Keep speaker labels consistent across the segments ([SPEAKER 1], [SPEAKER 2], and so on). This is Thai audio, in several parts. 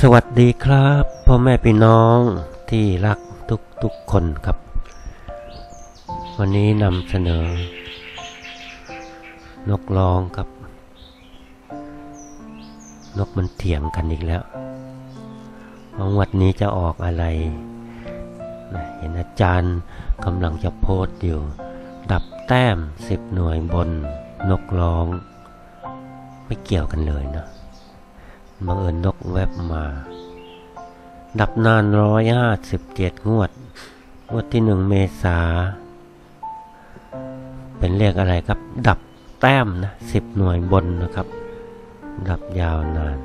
[SPEAKER 1] สวัสดีครับพ่อแม่พี่น้องที่รักทุกคนครับวันนี้นำเสนอนกร้องครับนกมันเถียงกันอีกแล้วว่าวันนี้จะออกอะไรเห็นอาจารย์กำลังจะโพสต์อยู่ดับแต้ม10 หน่วยบนนกร้องไม่เกี่ยวกันเลยนะบังเอิญนกแวบมาดับนาน157 งวดที่1 เมษาเป็นเลขอะไรครับดับแต้มนะ10 หน่วยบนนะครับดับยาวนาน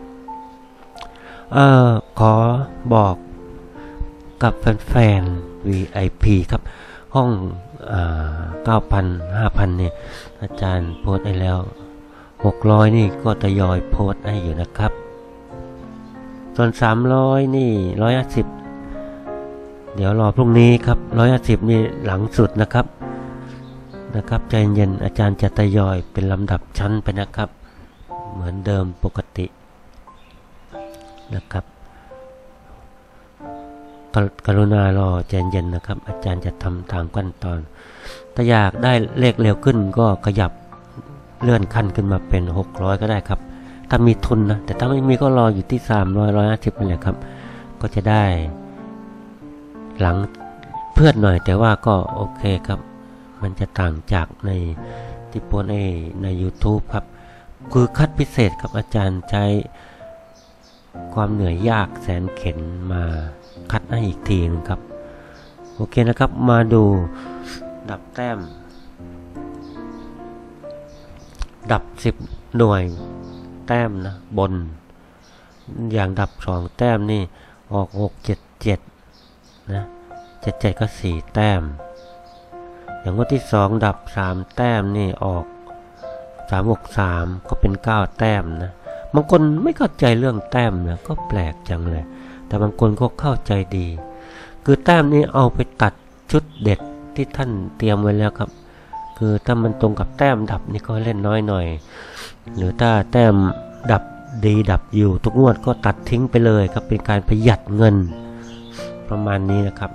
[SPEAKER 1] ขอบอกกับแฟนๆ VIP ครับห้อง9,000 5,000เนี่ยอาจารย์โพสต์ให้แล้ว600นี่ก็ทยอยโพสต์ให้อยู่นะครับส่วน300นี่150เดี๋ยวรอพรุ่งนี้ครับ150นี่หลังสุดนะครับใจเย็นอาจารย์จะทยอยเป็นลำดับชั้นไปนะครับเหมือนเดิมปกตินะครับกรุณารอใจเย็นนะครับอาจารย์จะทำตามขั้นตอนถ้าอยากได้เลขเร็วขึ้นก็ขยับเลื่อนขั้นขึ้นมาเป็น600ก็ได้ครับถ้ามีทุนนะแต่ถ้าไม่มีก็รออยู่ที่300 150นั่นแหละครับก็จะได้หลังเพื่อนหน่อยแต่ว่าก็โอเคครับมันจะต่างจากในที่โพสต์ใน YouTube ครับคือคัดพิเศษครับอาจารย์ใช้ความเหนื่อยยากแสนเข็ญมาคัดให้อีกทีนึงครับโอเคนะครับมาดูดับแต้มดับ10 หน่วยแต้มนะบนอย่างดับ2 แต้มนี่ออก677นะ77ก็4 แต้มอย่างงวดที่2ดับ3 แต้มนี่ออก363ก็เป็น9 แต้มนะบางคนไม่เข้าใจเรื่องแต้มนะก็แปลกจังเลยแต่บางคนก็เข้าใจดีคือแต้มนี้เอาไปตัดชุดเด็ดที่ท่านเตรียมไว้แล้วครับคือถ้ามันตรงกับแต้มดับนี่ก็เล่นน้อยหน่อยหรือถ้าแต้มดับดีดับอยู่ทุกงวดก็ตัดทิ้งไปเลยครับเป็นการประหยัดเงินประมาณนี้นะครับ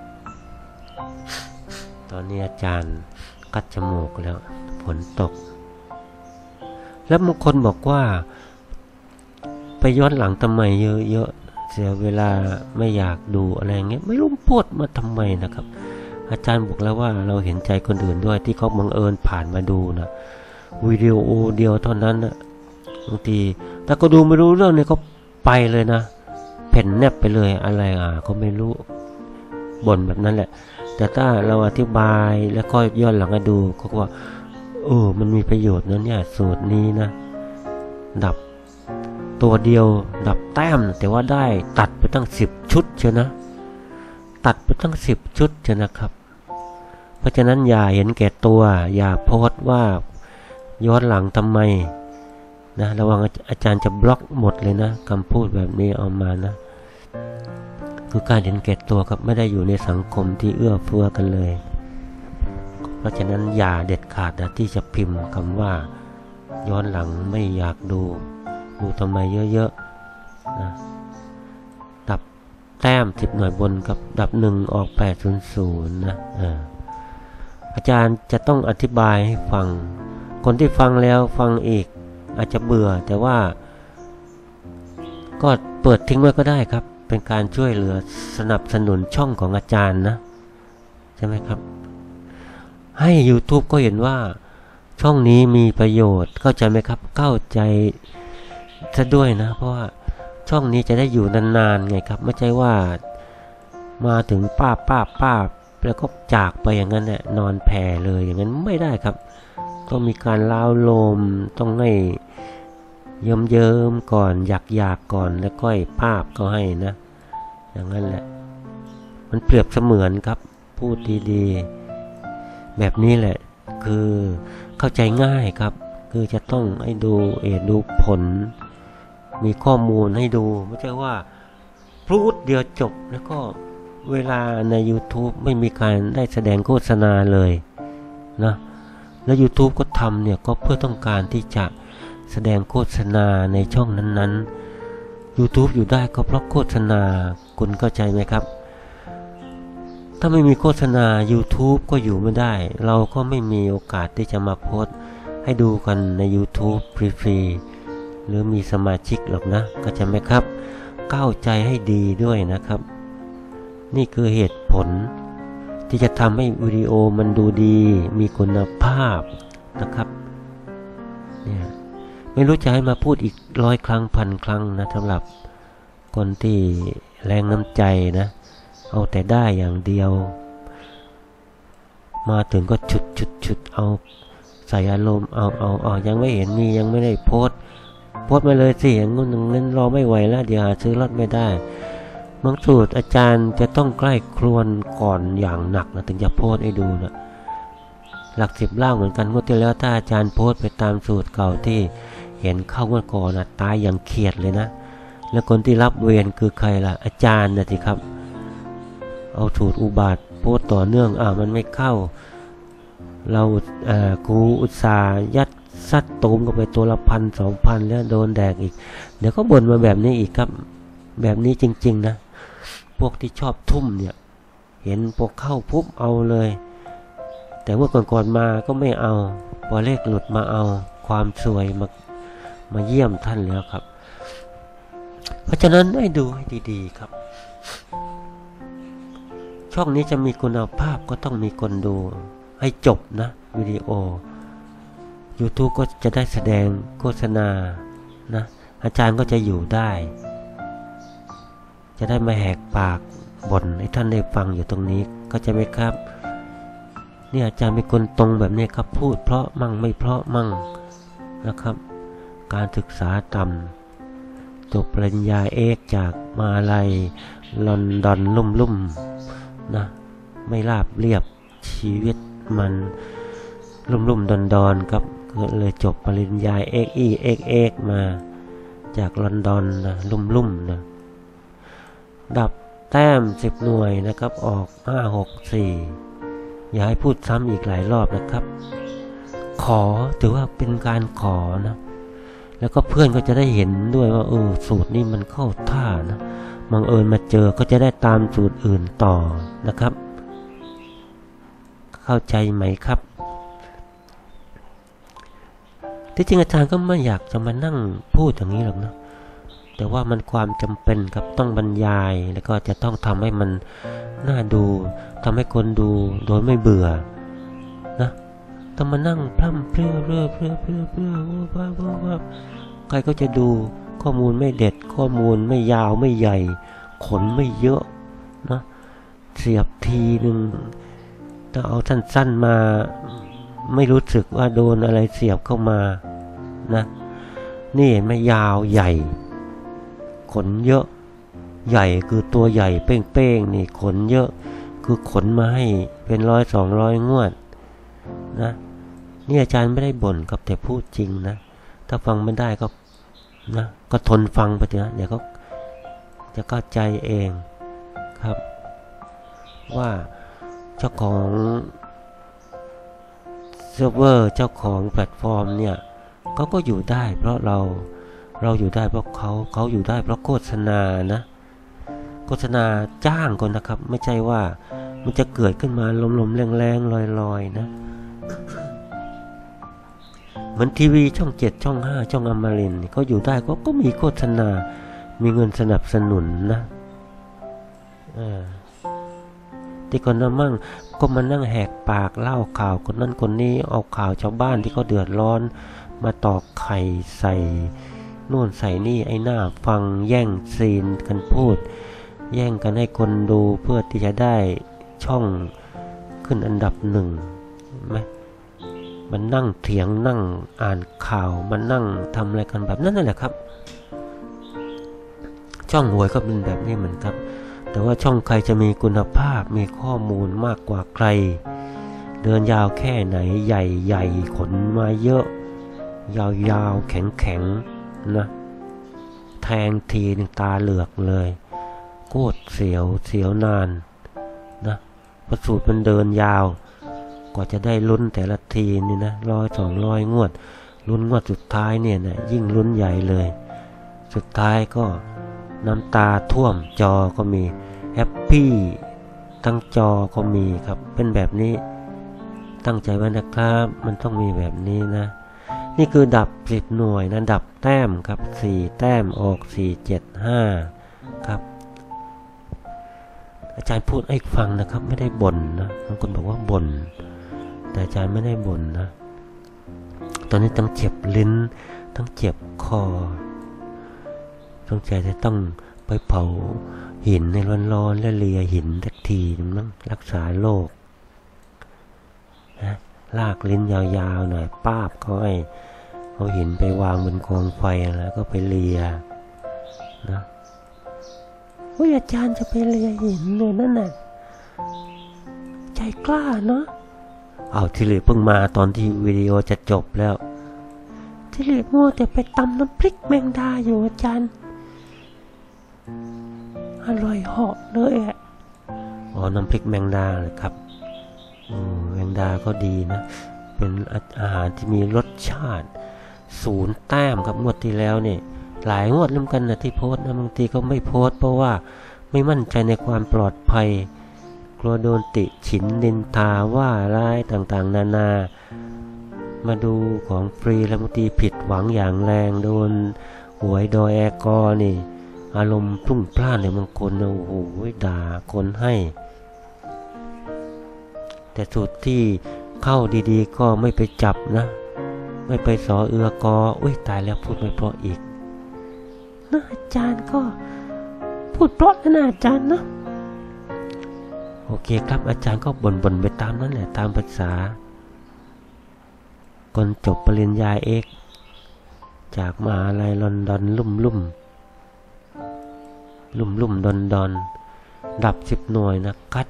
[SPEAKER 1] ตอนนี้อาจารย์กัดจมูกแล้วฝนตกแล้วบางคนบอกว่าไปย้อนหลังทำไมเยอะๆเสียเวลาไม่อยากดูอะไรเงี้ยไม่รู้พูดมาทำไมนะครับอาจารย์บอกแล้วว่าเราเห็นใจคนอื่นด้วยที่เขาบังเอิญผ่านมาดูนะวิดีโอเดียวเท่านั้นนะบางทีถ้าก็ดูไม่รู้เรื่องเนี่ยเขาไปเลยนะเพ่นแนบไปเลยอะไรก็ไม่รู้บ่นแบบนั้นแหละแต่ถ้าเราอธิบายแล้วก็ย้อนหลังมาดูเขาก็ว่ามันมีประโยชน์นะเนี่ยสูตรนี้นะดับตัวเดียวดับแต้มแต่ว่าได้ตัดไปตั้ง10 ชุดเชียวนะตัดไปตั้ง10 ชุดเชียวนะครับเพราะฉะนั้นอย่าเห็นแก่ตัวอย่าโพสต์ว่าย้อนหลังทำไมนะระวังอาจารย์จะบล็อกหมดเลยนะคำพูดแบบนี้เอามานะคือการเห็นแก่ตัวครับไม่ได้อยู่ในสังคมที่เอื้อเฟื้อกันเลยเพราะฉะนั้นอย่าเด็ดขาดนะที่จะพิมพ์คำว่าย้อนหลังไม่อยากดูทำไมเยอะๆนะดับแต้ม10 หน่วยบนกับดับ1ออก800นะอาจารย์จะต้องอธิบายให้ฟังคนที่ฟังแล้วฟังอีกอาจจะเบื่อแต่ว่าก็เปิดทิ้งไว้ก็ได้ครับเป็นการช่วยเหลือสนับสนุนช่องของอาจารย์นะใช่ไหมครับให้ YouTube ก็เห็นว่าช่องนี้มีประโยชน์เข้าใจไหมครับเข้าใจซะด้วยนะเพราะว่าช่องนี้จะได้อยู่นานๆไงครับไม่ใช่ว่ามาถึงป้าแล้วก็จากไปอย่างนั้นแหละนอนแผ่เลยอย่างนั้นไม่ได้ครับต้องมีการล้าวโลมต้องให้เยิ้มก่อนอยากก่อนแล้วก็ภาพก็ให้นะอย่างนั้นแหละมันเปรียบเสมือนครับพูดดีๆแบบนี้แหละคือเข้าใจง่ายครับคือจะต้องให้ดูผลมีข้อมูลให้ดูไม่ใช่ว่าพูดเดียวจบแล้วก็เวลาใน YouTube ไม่มีการได้แสดงโฆษณาเลยนะแล้ว YouTube ก็ทำเนี่ยก็เพื่อต้องการที่จะแสดงโฆษณาในช่องนั้นๆ YouTube อยู่ได้ก็เพราะโฆษณาคุณเข้าใจไหมครับถ้าไม่มีโฆษณา YouTube ก็อยู่ไม่ได้เราก็ไม่มีโอกาสที่จะมาโพสต์ให้ดูกันใน YouTube ฟรีๆหรือมีสมาชิกหรอกนะเข้าใจไหมครับเข้าใจให้ดีด้วยนะครับนี่คือเหตุผลที่จะทำให้วิดีโอมันดูดีมีคุณภาพนะครับเนี่ยไม่รู้จะให้มาพูดอีก100 ครั้งพันครั้งนะสำหรับคนที่แรงน้ำใจนะเอาแต่ได้อย่างเดียวมาถึงก็ฉุดเอาใส่อารมณ์เอายังไม่เห็นมียังไม่ได้โพสต์มาเลยสิอย่างนั้นรอไม่ไหวแล้วเดี๋ยวหาซื้อรถไม่ได้บางสูตรอาจารย์จะต้องใกล้ครวนก่อนอย่างหนักนะถึงจะโพสต์ให้ดูนะหลัก10 ล่างเหมือนกันงวดที่แล้วถ้าอาจารย์โพสต์ไปตามสูตรเก่าที่เห็นเข้างวดก่อนนะตายอย่างเขียดเลยนะแล้วคนที่รับเวรคือใครล่ะอาจารย์นะสิครับเอาสูตรอุบาทโพสต์ต่อเนื่องมันไม่เข้าเรากูอุตส่าห์ยัดซัดตูมกันไปตัวละ1,000-2,000แล้วโดนแดกอีกเดี๋ยวก็บ่นมาแบบนี้อีกครับแบบนี้จริงๆนะพวกที่ชอบทุ่มเนี่ยเห็นพวกเข้าปุ๊บเอาเลยแต่เมื่อก่อนๆมาก็ไม่เอาพอเลขหลุดมาเอาความสวยมาเยี่ยมท่านแล้วครับเพราะฉะนั้นให้ดูให้ดีๆครับช่องนี้จะมีคุณภาพก็ต้องมีคนดูให้จบนะวิดีโอ YouTube ก็จะได้แสดงโฆษณานะอาจารย์ก็จะอยู่ได้จะได้มาแหกปากบ่นให้ท่านได้ฟังอยู่ตรงนี้ก็จะไหมครับเนี่ยอาจารย์เป็นคนตรงแบบนี้ครับพูดเพราะมั่งไม่เพราะมั่งนะครับการศึกษาต่ำจบปริญญาเอกจากมหาลัยลอนดอนลุ่มนะไม่ราบเรียบชีวิตมันลุ่มดอนครับเลยจบปริญญาเอกมาจากลอนดอนนะลุ่มนะดับแต้ม10 หน่วยนะครับออก564อย่าให้พูดซ้ำอีกหลายรอบนะครับขอถือว่าเป็นการขอนะแล้วก็เพื่อนก็จะได้เห็นด้วยว่าสูตรนี้มันเข้าท่านะบังเอิญมาเจอก็จะได้ตามสูตรอื่นต่อนะครับเข้าใจไหมครับที่จริงอาจารย์ก็ไม่อยากจะมานั่งพูดอย่างนี้หรอกนะแต่ว่ามันความจำเป็นครับต้องบรรยายแล้วก็จะต้องทำให้มันน่าดูทำให้คนดูโดยไม่เบื่อนะต้องมานั่งพร่ำเพรื่อว่าใครก็จะดูข้อมูลไม่เด็ดข้อมูลไม่ยาวไม่ใหญ่ขนไม่เยอะนะเสียบทีนึงถ้าเอาสั้นๆมาไม่รู้สึกว่าโดนอะไรเสียบเข้ามานะนี่เห็นไหมยาวใหญ่ขนเยอะใหญ่คือตัวใหญ่เป้งๆนี่ขนเยอะคือขนมาให้เป็น100-200 งวดนะนี่อาจารย์ไม่ได้บ่นกับแต่พูดจริงนะถ้าฟังไม่ได้ก็นะก็ทนฟังไปเถอะเดี๋ยวก็จะเข้าใจเองครับว่าเจ้าของเซิร์ฟเวอร์เจ้าของแพลตฟอร์มเนี่ยเขาก็อยู่ได้เพราะเราอยู่ได้เพราะเขาอยู่ได้เพราะโฆษณานะโฆษณาจ้างก่อนนะครับไม่ใช่ว่ามันจะเกิดขึ้นมาลมๆแรงๆลอยๆนะเหมือนทีวีช่อง7ช่อง5ช่องอมรินทร์เขาอยู่ได้ก็มีโฆษณามีเงินสนับสนุนนะที่คนนั้นมั่งก็มานั่งแหกปากเล่าข่าวคนนั้นคนนี้เอาข่าวชาวบ้านที่เขาเดือดร้อนมาตอกไข่ใส่นู่นใส่นี่ไอ้หน้าฟังแย่งซีนกันพูดแย่งกันให้คนดูเพื่อที่จะได้ช่องขึ้นอันดับ1ไหมมันนั่งเถียงนั่งอ่านข่าวมันนั่งทำอะไรกันแบบนั้นนั่นแหละครับช่องหวยก็เป็นแบบนี้เหมือนกันแต่ว่าช่องใครจะมีคุณภาพมีข้อมูลมากกว่าใครเดินยาวแค่ไหนใหญ่ขนมาเยอะยาวแข็งนะแทงทีนึงตาเหลือกเลยโคตรเสียวนานนะประสูตรมันเดินยาวกว่าจะได้ลุ้นแต่ละทีนี่นะ100-200 งวดลุ้นงวดสุดท้ายเนี่ยนะยิ่งลุ้นใหญ่เลยสุดท้ายก็น้ำตาท่วมจอก็มีแฮปปี้ทั้งจอก็มีครับเป็นแบบนี้ตั้งใจไว้นะครับมันต้องมีแบบนี้นะนี่คือดับ10หน่วยนะดับแต้มครับ4แต้มออก4 7 5ครับอาจารย์พูดให้ฟังนะครับไม่ได้บ่นนะบางคนบอกว่าบ่นแต่อาจารย์ไม่ได้บ่นนะตอนนี้ต้องเจ็บลิ้นต้องเจ็บคอต้องใจจะต้องไปเผาหินในร้อนๆและเลียหินสักทีมั้งรักษาโรคนะลากลิ้นยาวๆหน่อยป้าบเขาให้เอาหินไปวางบนกองไฟแล้วก็ไปเลียนะอาจารย์จะไปเลียหินเลยนั่นน่ะใจกล้าเนาะเอาทิริเพิ่งมาตอนที่วิดีโอจะจบแล้วทิริมัวแต่ไปตำน้ำพริกแมงดาอยู่อาจารย์อร่อยเหาะเลยอ่ะน้ำพริกแมงดาเลยครับแมงดาก็ดีนะเป็นอาหารที่มีรสชาติ0 แต้มครับงวดที่แล้วเนี่ยหลายงวดร่วมกันนะที่โพสต์นะบางทีก็ไม่โพสต์เพราะว่าไม่มั่นใจในความปลอดภัยกลัวโดนติฉินนินทาว่าร้ายต่างๆนานามาดูของฟรีแล้วบางทีผิดหวังอย่างแรงโดนหวยดอยแอร์กอนี่อารมณ์พลุ่งพล่านในบางคนนะโอ้โหด่าคนให้แต่สุดที่เข้าดีๆก็ไม่ไปจับนะไม่ไปสอเอือกอตายแล้วพูดไม่เพราะอีกนะอาจารย์ก็พูดเพราะนะอาจารย์นะโอเคครับอาจารย์ก็บ่นไปตามนั้นแหละตามภาษาคนจบปริญญาเอกจากมหาลัยลอนดอนลุ่มดอนดับ10หน่วยนะคัด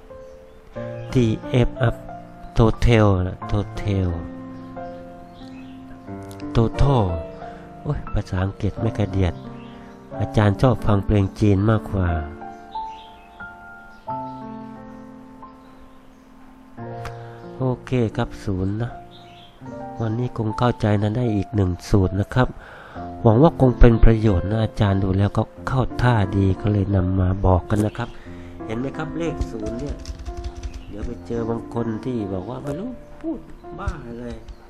[SPEAKER 1] TF up total นะ total ภาษาอังกฤษไม่กระเดียดอาจารย์ชอบฟังเพลงจีนมากกว่าโอเคครับ0นะวันนี้คงเข้าใจนะได้อีก1สูตรนะครับหวังว่าคงเป็นประโยชน์นะอาจารย์ดูแล้วก็เข้าท่าดีก็เลยนำมาบอกกันนะครับเห็นไหมครับเลข0เนี่ยเดี๋ยวไปเจอบางคนที่บอกว่าไม่รู้พูดบ้าอะไร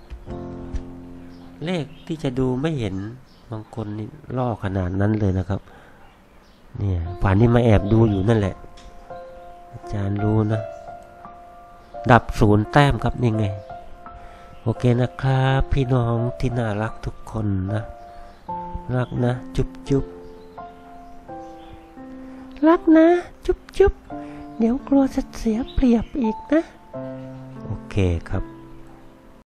[SPEAKER 1] เลขที่จะดูไม่เห็นบางคนนี่ล่อขนาดนั้นเลยนะครับเนี่ยป่านนี้มาแอบดูอยู่นั่นแหละอาจารย์รู้นะดับ0 แต้มครับนี่ไงโอเคนะครับพี่น้องที่น่ารักทุกคนนะรักนะจุ๊บรักนะจุ๊บเดี๋ยวกลัวจะเสียเปรียบอีกนะโอเคครับ